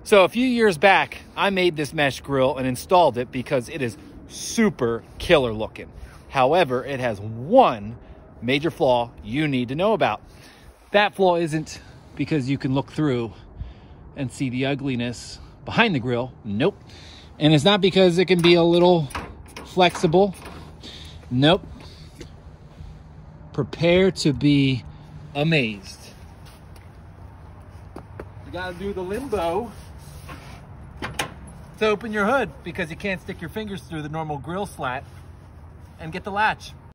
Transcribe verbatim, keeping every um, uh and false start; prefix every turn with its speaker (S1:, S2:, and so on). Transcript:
S1: So a few years back, I made this mesh grill and installed it because it is super killer looking. However, it has one major flaw you need to know about. That flaw isn't because you can look through and see the ugliness behind the grill. Nope. And it's not because it can be a little flexible. Nope. Prepare to be amazed. You gotta do the limbo to open your hood because you can't stick your fingers through the normal grill slat and get the latch.